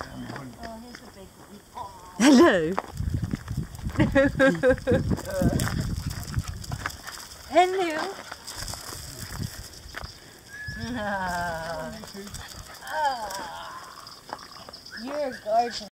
Oh, here's the big one. Oh. Hello. Hello. You're gorgeous.